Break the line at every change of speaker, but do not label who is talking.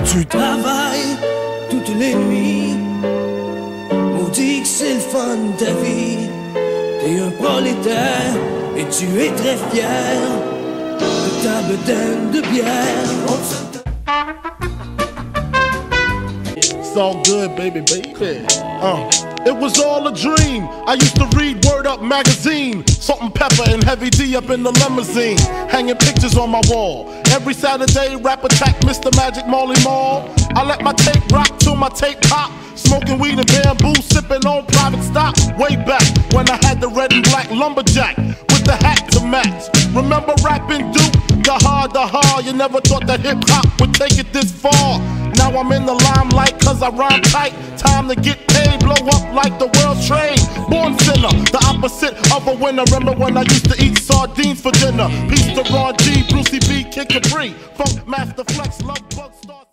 Tu travailles toutes les nuits, maudit que c'est le fun de ta vie. T'es un prolétaire et tu es très fier de ta bedaine de bière.
It's all good, baby, baby. It was all a dream. I used to read Word Up magazine, Salt and Pepper and Heavy D up in the limousine, hanging pictures on my wall. Every Saturday, rap attack Mr. Magic Marley Marl. I let my tape rock till my tape pop. Smoking weed and bamboo, sipping on private stock. Way back when I had the red and black lumberjack with the hat to match. Remember rapping Duke? Daha, you never thought that hip hop would take it this far. Now I'm in the limelight cause I rhyme tight. Time to get paid, blow up like the world's trade. Born sinner, the opposite of a winner. Remember when I used to eat sardines for dinner? Peace to Ron G, Brucey B, Kid Capri, Funk Master Flex, Love Bug Star.